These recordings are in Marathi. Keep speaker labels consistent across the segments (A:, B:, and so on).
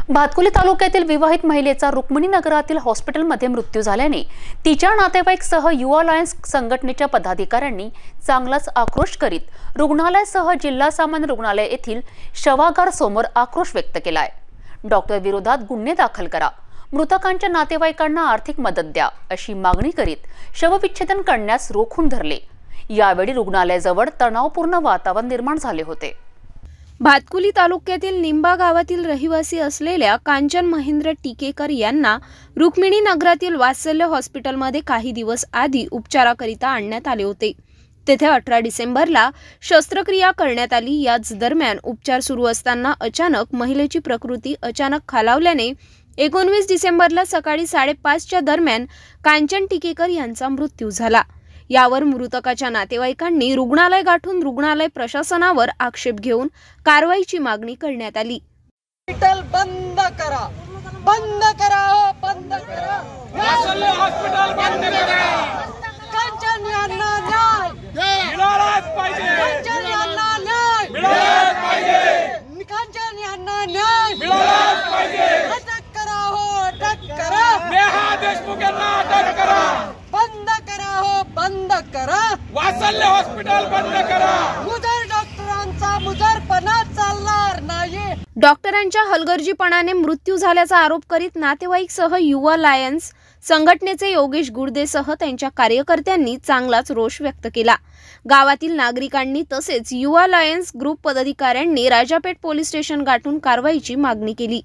A: भातकुली तालुक्यातील विवाहित महिलेचा रुक्मिणी नगरातील हॉस्पिटलमध्ये मृत्यू झाल्याने तिच्या नातेवाईकसह युवा लायन्स संघटनेच्या पदाधिकाऱ्यांनी चांगलाच आक्रोश करीत रुग्णालयासह जिल्हा सामान्य रुग्णालय येथील शवागार समोर आक्रोश व्यक्त केलाय। डॉक्टर विरोधात गुन्हे दाखल करा, मृतकांच्या नातेवाईकांना आर्थिक मदत द्या अशी मागणी करीत शवविच्छेदन करण्यास रोखून धरले। यावेळी रुग्णालयाजवळ तणावपूर्ण वातावरण निर्माण झाले होते।
B: भातकुली तालुक्यातील निंबा गावातील रहिवासी असलेल्या कांचन महेंद्र टिकेकर यांना रुक्मिणी नगरातील वात्सल्य हॉस्पिटलमध्ये काही दिवस आधी उपचाराकरिता आणण्यात आले होते। तेथे 18 डिसेंबरला शस्त्रक्रिया करण्यात आली। याच दरम्यान उपचार सुरू असताना अचानक महिलेची प्रकृती अचानक खालावल्याने 19 डिसेंबरला सकाळी 5:30च्या दरम्यान कांचन टिकेकर यांचा मृत्यू झाला। यावर मृतकाच्या नातेवाईकांनी रुग्णालय गाठून रुग्णालय प्रशासनावर आक्षेप घेऊन कारवाईची मागणी करण्यात आली।
C: हॉस्पिटल बंद करा, बंद करा, बंद करा, वात्सल्य हॉस्पिटल बंद करा। कांचन यांना न्याय मिळालाच पाहिजे, कांचन यांना न्याय मिळालाच पाहिजे, कांचन यांना न्याय मिळालाच पाहिजे। अटक करा, हो अटक करा, नेहा देशमुख यांना अटक करा, बंद करा, हो बंद करा, वात्सल्य हॉस्पिटल बंद करा। मुजर डॉक्टरांचा मुजरपणा चालणार नाही।
B: डॉक्टरांच्या हलगर्जीपणाने मृत्यू झाल्याचा आरोप करीत नातेवाईकसह युवा लायन्स संघटनेचे योगेश गुर्देसह त्यांच्या कार्यकर्त्यांनी चांगलाच रोष व्यक्त केला। गावातील नागरिकांनी तसेच युवा लायन्स ग्रुप पदाधिकाऱ्यांनी राजापेठ पोलीस स्टेशन गाठून कारवाईची मागणी केली।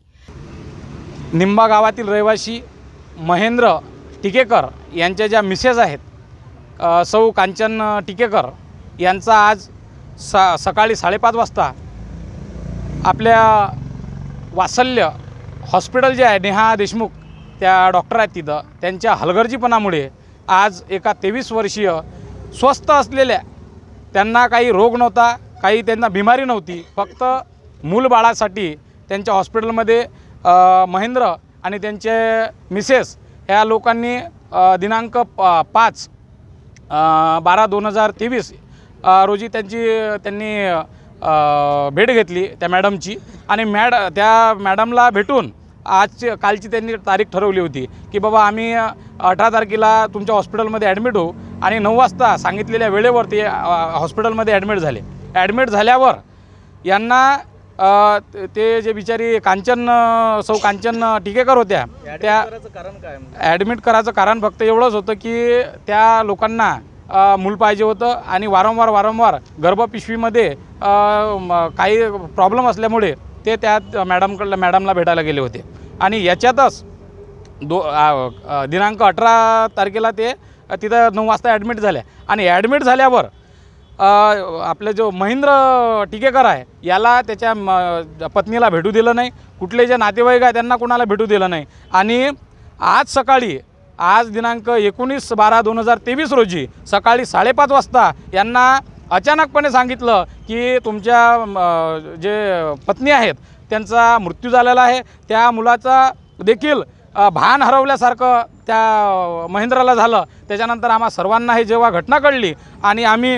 D: निंबा गावातील रहिवासी महेंद्र टिकेकर यांच्या ज्या मिसेस आहेत सौ कांचन टिकेकर यांचा आज सकाळी 5:30 वाजता आपल्या वात्सल्य हॉस्पिटल जे आहे नेहा देशमुख त्या डॉक्टर आहेत तिथं त्यांच्या हलगर्जीपणामुळे आज एका 23 वर्षीय स्वस्थ असलेल्या त्यांना काही रोग नव्हता, काही त्यांना बिमारी नव्हती, फक्त मूलबाळासाठी त्यांच्या हॉस्पिटलमध्ये महेंद्र आणि त्यांचे मिसेस ह्या लोकांनी दिनांक 5/12/2023 रोजी त्यांनी भेट घेतली त्या मॅडमची आणि त्या मॅडमला भेटून कालची त्यांनी तारीख ठरवली होती की बाबा आम्ही 18 तारखेला तुमच्या हॉस्पिटलमध्ये ॲडमिट होऊ आणि 9 वाजता सांगितलेल्या वेळेवर ते हॉस्पिटलमध्ये ॲडमिट झाले। ॲडमिट झाल्यावर यांना ते जे बिचारी सौ कांचन टिकेकर होत्या त्या ॲडमिट करायचं कारण फक्त एवढंच होतं की त्या लोकांना मूल पाहिजे होतं आणि वारंवार गर्भपिशवीमध्ये काही प्रॉब्लेम असल्यामुळे ते त्या मॅडमला भेटायला गेले होते आणि याच्यातच दिनांक 18 तारखेला ते तिथं 9 वाजता ॲडमिट झाले आणि ॲडमिट झाल्यावर आपले जो महेंद्र टिकेकर आहे याला त्याच्या पत्नीला भेटू दिलं नाही, कुठले जे नातेवाईक आहे त्यांना कोणाला भेटू दिलं नाही आणि आज दिनांक 19/12/2023 रोजी सकाळी 5:30 वाजता यांना अचानकपणे सांगितलं की तुमच्या जे पत्नी आहेत त्यांचा मृत्यू झालेला आहे। त्या मुलाचा देखील भान हरवल्यासारखं त्या महेंद्राला झालं। त्याच्यानंतर आम्हा सर्वांना हे जेव्हा घटना कळली आणि आम्ही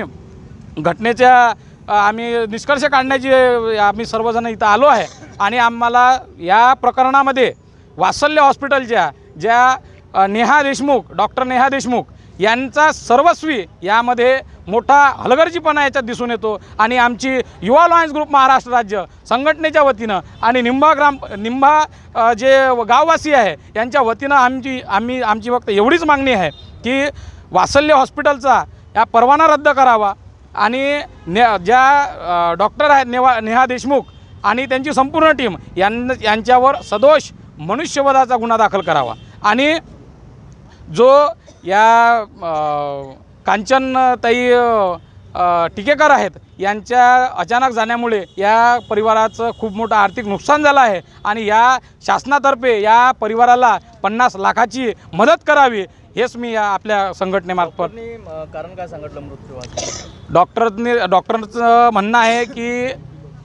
D: निष्कर्ष काढण्याची आम्ही सर्वजण इथं आलो आहे आणि आम्हाला या प्रकरणामध्ये वात्सल्य हॉस्पिटलच्या ज्या डॉक्टर नेहा देशमुख यांचा सर्वस्वी यामध्ये मोठा हलगर्जीपणा याच्यात दिसून येतो आणि आमची युवा लायन्स ग्रुप महाराष्ट्र राज्य संघटनेच्या वतीनं आणि निंबा जे गाववासी आहे यांच्या वतीनं आमची फक्त एवढीच मागणी आहे की वात्सल्य हॉस्पिटलचा या परवाना रद्द करावा आणि ज्या डॉक्टर आहेत नेहा देशमुख आणि त्यांची संपूर्ण टीम यांच्यावर सदोष मनुष्यवधाचा गुन्हा दाखल करावा आणि जो या कांचनताई टिकेकर आहेत यांच्या अचानक जाण्यामुळे या परिवाराचं खूप मोठं आर्थिक नुकसान झालं आहे आणि या शासनातर्फे या परिवाराला 50 लाखाची मदत करावी हेच मी आपल्या संघटनेमार्फत
E: कारण काय सांगितलं मृत्यू
D: डॉक्टरचं म्हणणं आहे की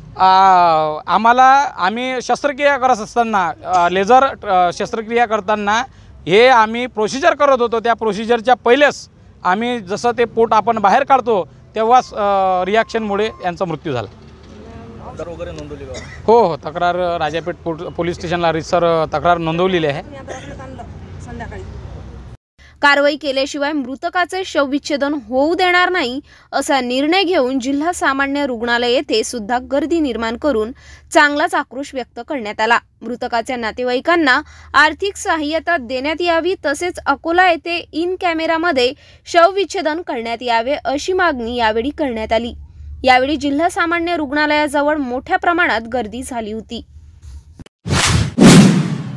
D: आम्ही शस्त्रक्रिया करत असताना लेझर शस्त्रक्रिया करताना हे आम्ही प्रोसिजर करत होतो, त्या प्रोसिजरच्या पहिलेच आम्ही जसं ते पोट आपण बाहेर काढतो तेव्हाच रिॲक्शनमुळे यांचा मृत्यू झाला।
E: तक्रार वगैरे नोंदवली का?
D: हो हो, तक्रार राजापेठ पोलीस स्टेशनला रीतसर तक्रार नोंदवलेली आहे.
B: कारवाई केल्याशिवाय मृतकाचे शवविच्छेदन होऊ देणार नाही असा निर्णय घेऊन जिल्हा सामान्य रुग्णालय येथे सुद्धा गर्दी निर्माण करून चांगलाच आक्रोश व्यक्त करण्यात आला. मृतकाच्या नातेवाईकांना आर्थिक सहाय्यता देण्यात यावी तसेच अकोला येथे इन कॅमेरामध्ये शवविच्छेदन करण्यात यावे अशी मागणी यावेळी करण्यात आली. यावेळी जिल्हा सामान्य रुग्णालयाजवळ मोठ्या प्रमाणात गर्दी झाली होती.